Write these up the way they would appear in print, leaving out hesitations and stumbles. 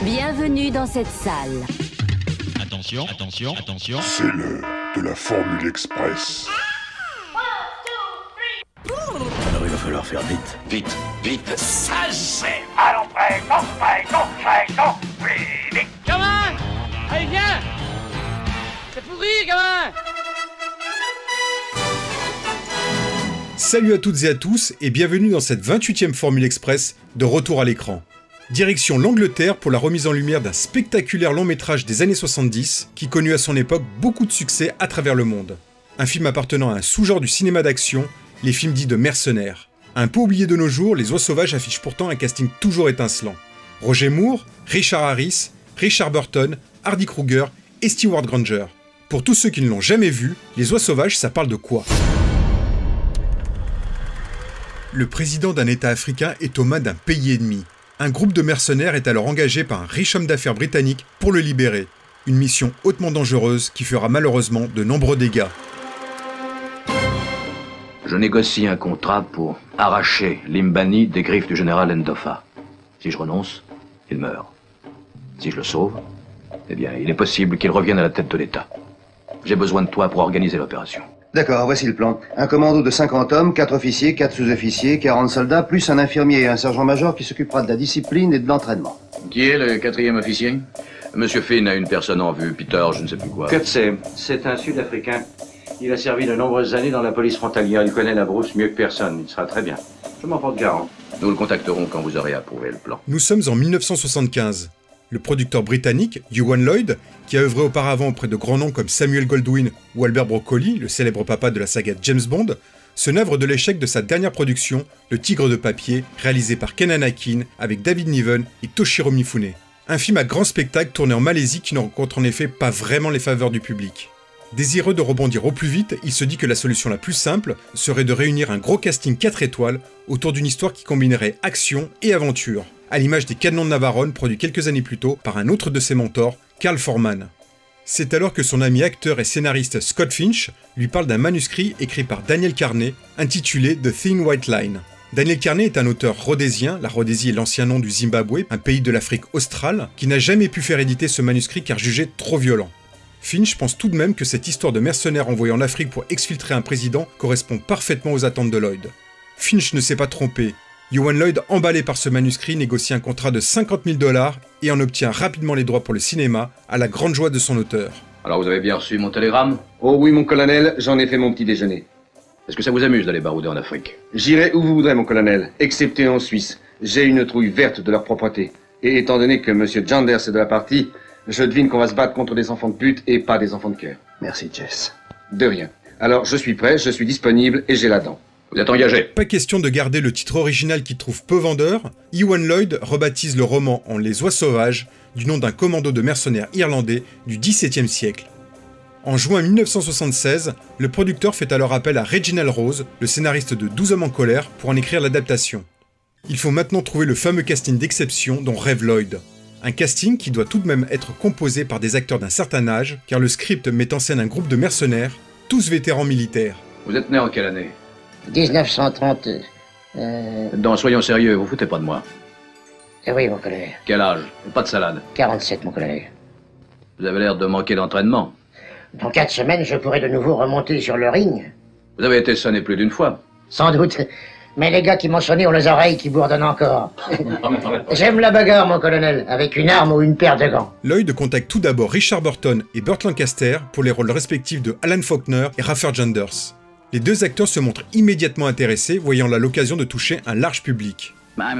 Bienvenue dans cette salle. Attention, attention, attention. C'est l'heure de la Formule Express. Alors il va falloir faire vite. Vite, vite. Ça c'est... Allons prêt, non, vite. Gamin! Allez, viens! C'est pourri, gamin! Salut à toutes et à tous et bienvenue dans cette 28e Formule Express de retour à l'écran. Direction l'Angleterre pour la remise en lumière d'un spectaculaire long métrage des années 70 qui connut à son époque beaucoup de succès à travers le monde. Un film appartenant à un sous-genre du cinéma d'action, les films dits de mercenaires. Un peu oublié de nos jours, Les Oies Sauvages affichent pourtant un casting toujours étincelant. Roger Moore, Richard Harris, Richard Burton, Hardy Kruger et Stewart Granger. Pour tous ceux qui ne l'ont jamais vu, Les Oies Sauvages, ça parle de quoi ? Le président d'un État africain est aux mains d'un pays ennemi. Un groupe de mercenaires est alors engagé par un riche homme d'affaires britannique pour le libérer. Une mission hautement dangereuse qui fera malheureusement de nombreux dégâts. Je négocie un contrat pour arracher Limbani des griffes du général Ndofa. Si je renonce, il meurt. Si je le sauve, eh bien, il est possible qu'il revienne à la tête de l'État. J'ai besoin de toi pour organiser l'opération. D'accord, voici le plan. Un commando de 50 hommes, 4 officiers, 4 sous-officiers, 40 soldats, plus un infirmier et un sergent-major qui s'occupera de la discipline et de l'entraînement. Qui est le 4e officier? Monsieur Finn a une personne en vue, Peter, je ne sais plus quoi. Coetzee, c'est un Sud-Africain. Il a servi de nombreuses années dans la police frontalière. Il connaît la brousse mieux que personne. Il sera très bien. Je m'en porte garant. Nous le contacterons quand vous aurez approuvé le plan. Nous sommes en 1975. Le producteur britannique, Ewan Lloyd, qui a œuvré auparavant auprès de grands noms comme Samuel Goldwyn ou Albert Broccoli, le célèbre papa de la saga James Bond, se navre de l'échec de sa dernière production, Le Tigre de papier, réalisé par Ken Anakin avec David Niven et Toshiro Mifune. Un film à grand spectacle tourné en Malaisie qui ne rencontre en effet pas vraiment les faveurs du public. Désireux de rebondir au plus vite, il se dit que la solution la plus simple serait de réunir un gros casting 4 étoiles autour d'une histoire qui combinerait action et aventure, à l'image des Canons de Navarone produits quelques années plus tôt par un autre de ses mentors, Carl Foreman. C'est alors que son ami acteur et scénariste Scott Finch lui parle d'un manuscrit écrit par Daniel Carney, intitulé The Thin White Line. Daniel Carney est un auteur rhodésien, la Rhodésie est l'ancien nom du Zimbabwe, un pays de l'Afrique australe, qui n'a jamais pu faire éditer ce manuscrit car jugé trop violent. Finch pense tout de même que cette histoire de mercenaires envoyés en Afrique pour exfiltrer un président correspond parfaitement aux attentes de Lloyd. Finch ne s'est pas trompé. Ewan Lloyd, emballé par ce manuscrit, négocie un contrat de 50 000 $ et en obtient rapidement les droits pour le cinéma, à la grande joie de son auteur. Alors vous avez bien reçu mon télégramme? Oh oui, mon colonel, j'en ai fait mon petit déjeuner. Est-ce que ça vous amuse d'aller barouder en Afrique? J'irai où vous voudrez, mon colonel, excepté en Suisse. J'ai une trouille verte de leur propreté. Et étant donné que M. Janders est de la partie, je devine qu'on va se battre contre des enfants de pute et pas des enfants de cœur. Merci, Jess. De rien. Alors, je suis prêt, je suis disponible et j'ai la dent. Vous êtes engagé? Pas question de garder le titre original qui trouve peu vendeur, Ewan Lloyd rebaptise le roman en Les Oies Sauvages, du nom d'un commando de mercenaires irlandais du XVIIe siècle. En juin 1976, le producteur fait alors appel à Reginald Rose, le scénariste de 12 hommes en colère, pour en écrire l'adaptation. Il faut maintenant trouver le fameux casting d'exception dont rêve Lloyd. Un casting qui doit tout de même être composé par des acteurs d'un certain âge, car le script met en scène un groupe de mercenaires, tous vétérans militaires. Vous êtes né en quelle année? 1930. Non, soyons sérieux, vous foutez pas de moi. Oui, mon colonel. Quel âge? Pas de salade. 47, mon colonel. Vous avez l'air de manquer d'entraînement. Dans 4 semaines, je pourrai de nouveau remonter sur le ring. Vous avez été sonné plus d'une fois. Sans doute. Mais les gars qui m'ont sonné ont les oreilles qui bourdonnent encore. J'aime la bagarre, mon colonel, avec une arme ou une paire de gants. Lloyd contacte tout d'abord Richard Burton et Burt Lancaster pour les rôles respectifs de Alan Faulkner et Rafer Janders. Les deux acteurs se montrent immédiatement intéressés, voyant là l'occasion de toucher un large public.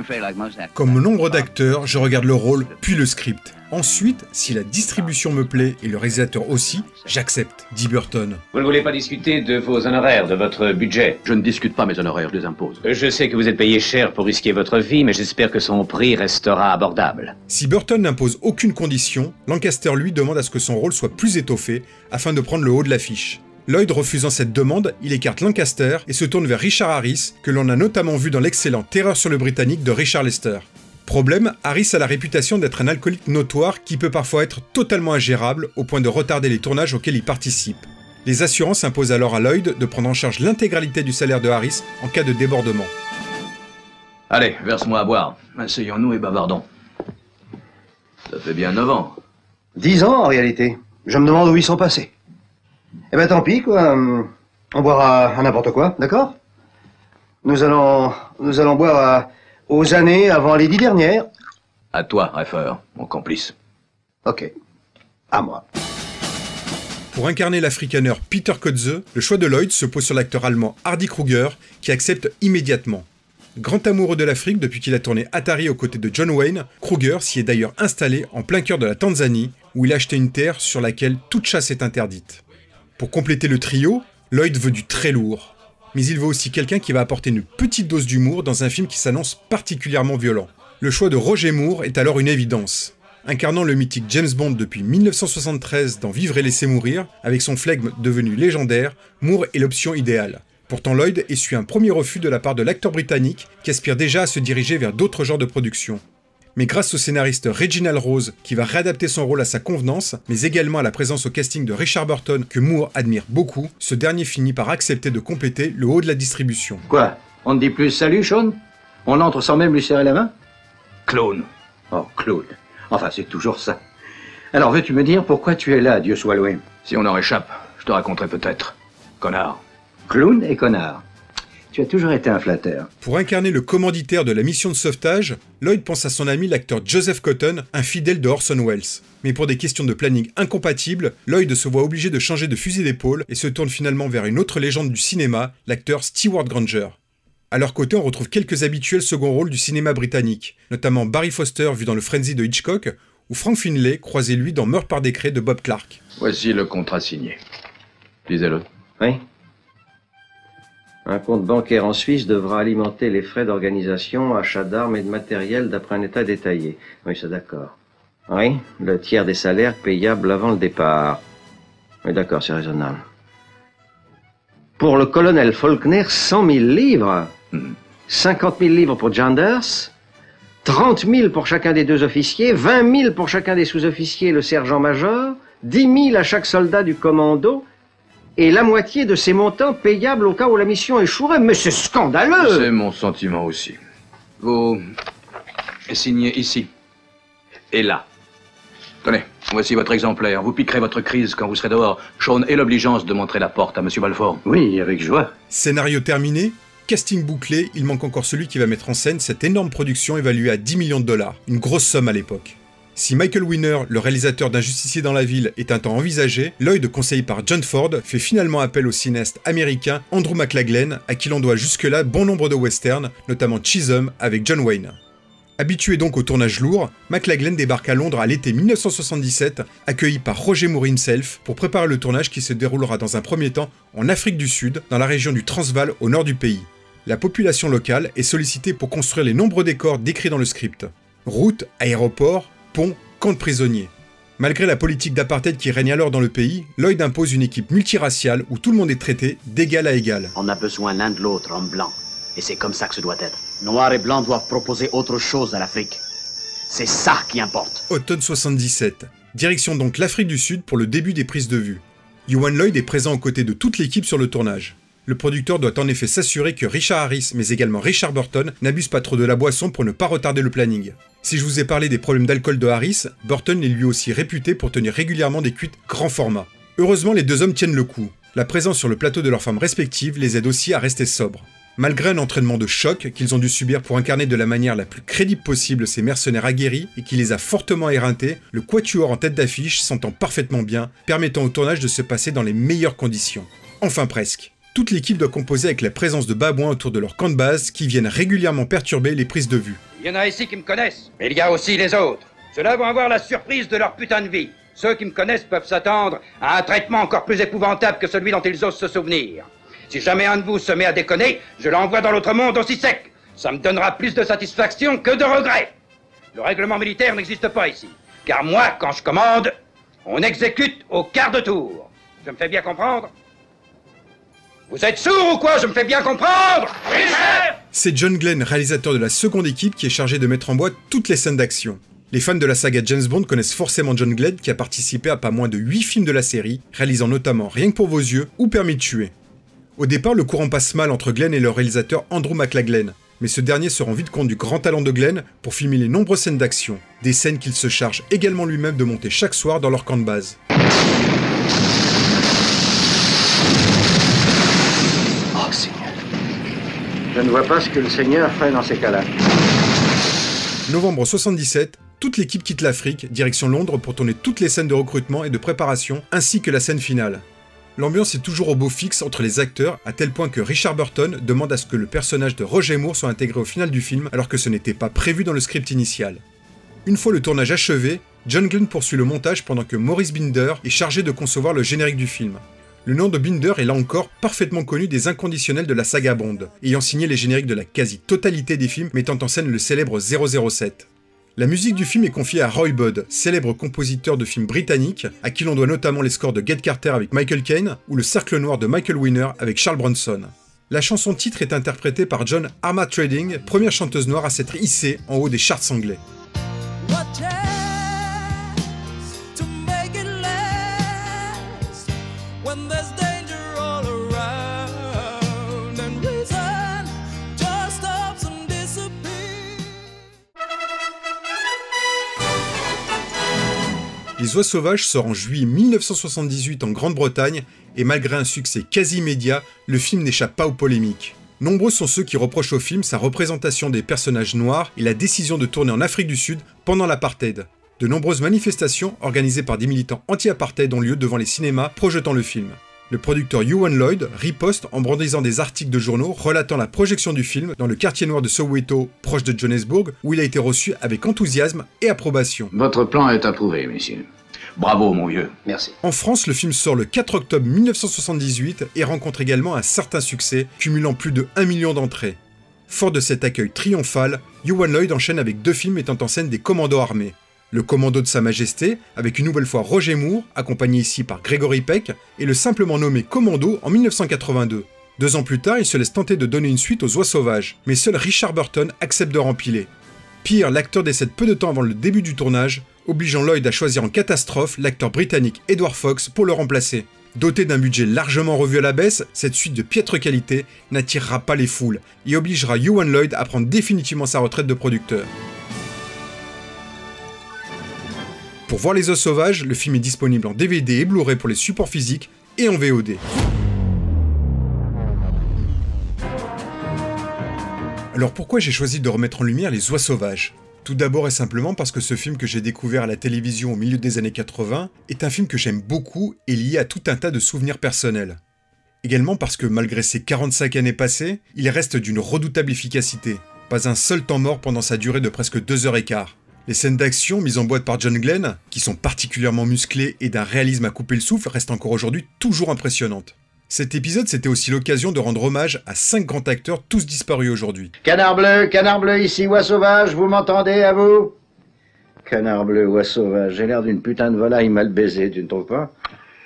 Comme nombre d'acteurs, je regarde le rôle, puis le script. Ensuite, si la distribution me plaît et le réalisateur aussi, j'accepte, dit Burton. Vous ne voulez pas discuter de vos honoraires, de votre budget? Je ne discute pas mes honoraires, je les impose. Je sais que vous êtes payé cher pour risquer votre vie, mais j'espère que son prix restera abordable. Si Burton n'impose aucune condition, Lancaster lui demande à ce que son rôle soit plus étoffé afin de prendre le haut de l'affiche. Lloyd refusant cette demande, il écarte Lancaster et se tourne vers Richard Harris, que l'on a notamment vu dans l'excellent Terreur sur le Britannique de Richard Lester. Problème, Harris a la réputation d'être un alcoolique notoire qui peut parfois être totalement ingérable au point de retarder les tournages auxquels il participe. Les assurances imposent alors à Lloyd de prendre en charge l'intégralité du salaire de Harris en cas de débordement. Allez, verse-moi à boire. Asseyons-nous et bavardons. Ça fait bien 9 ans. 10 ans, en réalité. Je me demande où ils sont passés. Eh ben, tant pis, quoi. On boira à n'importe quoi, d'accord? Nous allons boire aux années avant les 10 dernières. À toi, Reifer, mon complice. Ok. À moi. Pour incarner l'Afrikaner Peter Kotze, le choix de Lloyd se pose sur l'acteur allemand Hardy Kruger, qui accepte immédiatement. Grand amoureux de l'Afrique depuis qu'il a tourné Atari aux côtés de John Wayne, Kruger s'y est d'ailleurs installé en plein cœur de la Tanzanie, où il a acheté une terre sur laquelle toute chasse est interdite. Pour compléter le trio, Lloyd veut du très lourd. Mais il veut aussi quelqu'un qui va apporter une petite dose d'humour dans un film qui s'annonce particulièrement violent. Le choix de Roger Moore est alors une évidence. Incarnant le mythique James Bond depuis 1973 dans Vivre et laisser mourir, avec son flegme devenu légendaire, Moore est l'option idéale. Pourtant Lloyd essuie un premier refus de la part de l'acteur britannique qui aspire déjà à se diriger vers d'autres genres de production. Mais grâce au scénariste Reginald Rose qui va réadapter son rôle à sa convenance, mais également à la présence au casting de Richard Burton que Moore admire beaucoup, ce dernier finit par accepter de compléter le haut de la distribution. Quoi? On ne dit plus salut, Sean? On entre sans même lui serrer la main? Clone. Oh, Claude. Enfin, c'est toujours ça. Alors, veux-tu me dire pourquoi tu es là, Dieu soit loué? Si on en réchappe, je te raconterai peut-être. Connard. Clown et connard. Tu as toujours été un flatteur. Pour incarner le commanditaire de la mission de sauvetage, Lloyd pense à son ami l'acteur Joseph Cotton, un fidèle de Orson Welles. Mais pour des questions de planning incompatibles, Lloyd se voit obligé de changer de fusil d'épaule et se tourne finalement vers une autre légende du cinéma, l'acteur Stewart Granger. À leur côté, on retrouve quelques habituels second rôles du cinéma britannique, notamment Barry Foster vu dans Le Frenzy de Hitchcock, ou Frank Finlay, croisé lui dans Meurtre par décret de Bob Clark. Voici le contrat signé. Lisez-le. Oui. Un compte bancaire en Suisse devra alimenter les frais d'organisation, achat d'armes et de matériel d'après un état détaillé. Oui, c'est d'accord. Oui, le tiers des salaires payables avant le départ. Oui, d'accord, c'est raisonnable. Pour le colonel Faulkner, 100 000 livres. 50 000 livres pour Janders. 30 000 pour chacun des 2 officiers. 20 000 pour chacun des sous-officiers et le sergent-major. 10 000 à chaque soldat du commando. Et la moitié de ces montants payables au cas où la mission échouerait. Mais c'est scandaleux! C'est mon sentiment aussi. Vous signez ici. Et là. Tenez, voici votre exemplaire. Vous piquerez votre crise quand vous serez dehors. Sean ait l'obligeance de montrer la porte à M. Balfour. Oui, avec joie. Scénario terminé, casting bouclé, il manque encore celui qui va mettre en scène cette énorme production évaluée à 10 millions de dollars. Une grosse somme à l'époque. Si Michael Winner, le réalisateur d'Un justicier dans la ville, est un temps envisagé, Lloyd, conseillé par John Ford, fait finalement appel au cinéaste américain Andrew McLaglen, à qui l'on doit jusque-là bon nombre de westerns, notamment Chisholm avec John Wayne. Habitué donc au tournage lourd, McLaglen débarque à Londres à l'été 1977, accueilli par Roger Moore himself, pour préparer le tournage qui se déroulera dans un premier temps en Afrique du Sud, dans la région du Transvaal au nord du pays. La population locale est sollicitée pour construire les nombreux décors décrits dans le script. Routes, aéroports, ponts, camps de prisonniers. Malgré la politique d'apartheid qui règne alors dans le pays, Lloyd impose une équipe multiraciale où tout le monde est traité d'égal à égal. On a besoin l'un de l'autre, homme blanc. Et c'est comme ça que ce doit être. Noirs et blancs doivent proposer autre chose à l'Afrique. C'est ça qui importe. Automne 77. Direction donc l'Afrique du Sud pour le début des prises de vue. Ewan Lloyd est présent aux côtés de toute l'équipe sur le tournage. Le producteur doit en effet s'assurer que Richard Harris, mais également Richard Burton, n'abusent pas trop de la boisson pour ne pas retarder le planning. Si je vous ai parlé des problèmes d'alcool de Harris, Burton est lui aussi réputé pour tenir régulièrement des cuites grand format. Heureusement, les deux hommes tiennent le coup. La présence sur le plateau de leurs femmes respectives les aide aussi à rester sobres. Malgré un entraînement de choc qu'ils ont dû subir pour incarner de la manière la plus crédible possible ces mercenaires aguerris et qui les a fortement éreintés, le quatuor en tête d'affiche s'entend parfaitement bien, permettant au tournage de se passer dans les meilleures conditions. Enfin presque. Toute l'équipe doit composer avec la présence de babouins autour de leur camp de base qui viennent régulièrement perturber les prises de vue. Il y en a ici qui me connaissent, mais il y a aussi les autres. Ceux-là vont avoir la surprise de leur putain de vie. Ceux qui me connaissent peuvent s'attendre à un traitement encore plus épouvantable que celui dont ils osent se souvenir. Si jamais un de vous se met à déconner, je l'envoie dans l'autre monde aussi sec. Ça me donnera plus de satisfaction que de regret. Le règlement militaire n'existe pas ici. Car moi, quand je commande, on exécute au quart de tour. Je me fais bien comprendre? Vous êtes sourds ou quoi? Je me fais bien comprendre? Oui, chef! C'est John Glenn, réalisateur de la seconde équipe, qui est chargé de mettre en boîte toutes les scènes d'action. Les fans de la saga James Bond connaissent forcément John Glenn, qui a participé à pas moins de 8 films de la série, réalisant notamment Rien que pour vos yeux ou Permis de tuer. Au départ, le courant passe mal entre Glenn et le réalisateur Andrew McLaglen, mais ce dernier se rend vite compte du grand talent de Glenn pour filmer les nombreuses scènes d'action, des scènes qu'il se charge également lui-même de monter chaque soir dans leur camp de base. Oh Seigneur. Je ne vois pas ce que le Seigneur ferait dans ces cas-là. Novembre 77, toute l'équipe quitte l'Afrique, direction Londres pour tourner toutes les scènes de recrutement et de préparation, ainsi que la scène finale. L'ambiance est toujours au beau fixe entre les acteurs, à tel point que Richard Burton demande à ce que le personnage de Roger Moore soit intégré au final du film, alors que ce n'était pas prévu dans le script initial. Une fois le tournage achevé, John Glenn poursuit le montage pendant que Maurice Binder est chargé de concevoir le générique du film. Le nom de Binder est là encore parfaitement connu des inconditionnels de la saga Bond, ayant signé les génériques de la quasi-totalité des films mettant en scène le célèbre 007. La musique du film est confiée à Roy Budd, célèbre compositeur de films britanniques, à qui l'on doit notamment les scores de Get Carter avec Michael Caine ou Le Cercle Noir de Michael Winner avec Charles Bronson. La chanson titre est interprétée par Joan Armatrading, première chanteuse noire à s'être hissée en haut des charts anglais. Les Oies Sauvages sort en juillet 1978 en Grande-Bretagne, et malgré un succès quasi immédiat, le film n'échappe pas aux polémiques. Nombreux sont ceux qui reprochent au film sa représentation des personnages noirs et la décision de tourner en Afrique du Sud pendant l'apartheid. De nombreuses manifestations organisées par des militants anti-apartheid ont lieu devant les cinémas projetant le film. Le producteur Ewan Lloyd riposte en brandissant des articles de journaux relatant la projection du film dans le quartier noir de Soweto, proche de Johannesburg, où il a été reçu avec enthousiasme et approbation. Votre plan est approuvé, messieurs. Bravo, mon vieux. Merci. En France, le film sort le 4 octobre 1978 et rencontre également un certain succès, cumulant plus de 1 million d'entrées. Fort de cet accueil triomphal, Ewan Lloyd enchaîne avec 2 films mettant en scène des commandos armés. Le Commando de Sa Majesté, avec une nouvelle fois Roger Moore, accompagné ici par Gregory Peck, et le simplement nommé Commando en 1982. 2 ans plus tard, il se laisse tenter de donner une suite aux Oies Sauvages, mais seul Richard Burton accepte de rempiler. Pire, l'acteur décède peu de temps avant le début du tournage, obligeant Lloyd à choisir en catastrophe l'acteur britannique Edward Fox pour le remplacer. Doté d'un budget largement revu à la baisse, cette suite de piètre qualité n'attirera pas les foules et obligera Ewan Lloyd à prendre définitivement sa retraite de producteur. Pour voir Les Oies Sauvages, le film est disponible en DVD et Blu-ray pour les supports physiques et en VOD. Alors pourquoi j'ai choisi de remettre en lumière Les Oies Sauvages ? Tout d'abord et simplement parce que ce film que j'ai découvert à la télévision au milieu des années 80 est un film que j'aime beaucoup et lié à tout un tas de souvenirs personnels. Également parce que malgré ses 45 années passées, il reste d'une redoutable efficacité. Pas un seul temps mort pendant sa durée de presque 2h15. Les scènes d'action mises en boîte par John Glenn, qui sont particulièrement musclées et d'un réalisme à couper le souffle, restent encore aujourd'hui toujours impressionnantes. Cet épisode, c'était aussi l'occasion de rendre hommage à 5 grands acteurs tous disparus aujourd'hui. Canard bleu, ici, Oie Sauvage, vous m'entendez, à vous? Canard bleu, Oie Sauvage, j'ai l'air d'une putain de volaille mal baisée, tu ne trouves pas?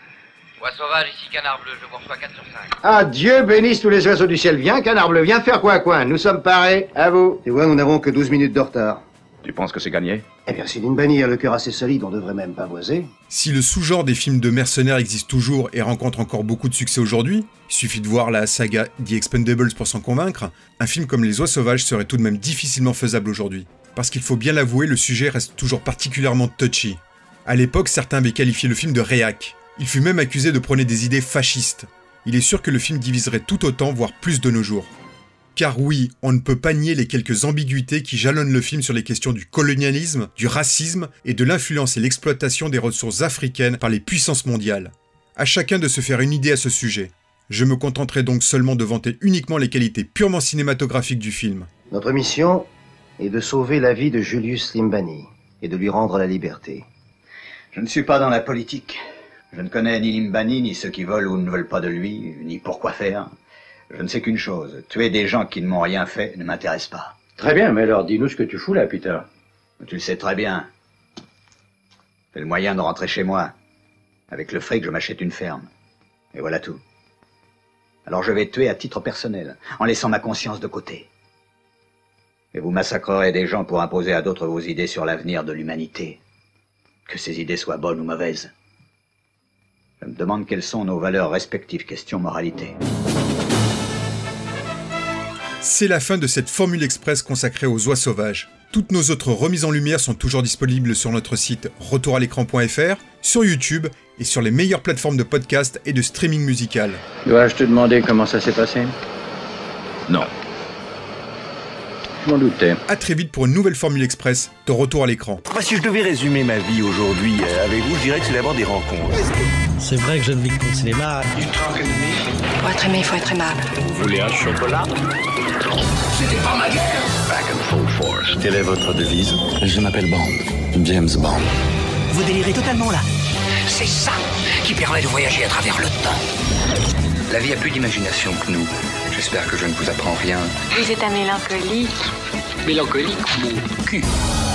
Oie Sauvage, ici, Canard bleu, je vous reçois 4 sur 5. Ah, Dieu bénisse tous les oiseaux du ciel. Viens, Canard bleu, viens faire coin, nous sommes parés, à vous. Tu vois, nous n'avons que 12 minutes de retard. Tu penses que c'est gagné? Eh bien, si Limbani a le cœur assez solide, on devrait même pavoiser. Si le sous-genre des films de mercenaires existe toujours et rencontre encore beaucoup de succès aujourd'hui, il suffit de voir la saga The Expendables pour s'en convaincre, un film comme Les Oies Sauvages serait tout de même difficilement faisable aujourd'hui. Parce qu'il faut bien l'avouer, le sujet reste toujours particulièrement touchy. À l'époque, certains avaient qualifié le film de réac. Il fut même accusé de prôner des idées fascistes. Il est sûr que le film diviserait tout autant, voire plus de nos jours. Car oui, on ne peut pas nier les quelques ambiguïtés qui jalonnent le film sur les questions du colonialisme, du racisme et de l'influence et l'exploitation des ressources africaines par les puissances mondiales. À chacun de se faire une idée à ce sujet. Je me contenterai donc seulement de vanter uniquement les qualités purement cinématographiques du film. Notre mission est de sauver la vie de Julius Limbani et de lui rendre la liberté. Je ne suis pas dans la politique. Je ne connais ni Limbani, ni ceux qui veulent ou ne veulent pas de lui, ni pourquoi faire. Je ne sais qu'une chose, tuer des gens qui ne m'ont rien fait ne m'intéresse pas. Très bien, mais alors dis-nous ce que tu fous là, Peter. Tu le sais très bien. C'est le moyen de rentrer chez moi. Avec le fric, je m'achète une ferme. Et voilà tout. Alors je vais tuer à titre personnel, en laissant ma conscience de côté. Et vous massacrerez des gens pour imposer à d'autres vos idées sur l'avenir de l'humanité. Que ces idées soient bonnes ou mauvaises. Je me demande quelles sont nos valeurs respectives, question moralité. C'est la fin de cette Formule Express consacrée aux oies sauvages. Toutes nos autres remises en lumière sont toujours disponibles sur notre site retouralécran.fr, sur YouTube et sur les meilleures plateformes de podcast et de streaming musical. Dois-je te demander comment ça s'est passé? Non. Je m'en doutais. A très vite pour une nouvelle Formule Express de Retour à l'écran. Si je devais résumer ma vie aujourd'hui avec vous, je dirais que c'est d'abord des rencontres. C'est vrai que je ne vis que pour le cinéma. Pour être aimé, il faut être aimable. Vous voulez un chocolat? C'était pas ma guerre. Back in full force. Quelle est votre devise? Je m'appelle Bond. James Bond. Vous délirez totalement là. C'est ça qui permet de voyager à travers le temps. La vie a plus d'imagination que nous. J'espère que je ne vous apprends rien. Vous êtes un mélancolique. Mélancolique, mon cul.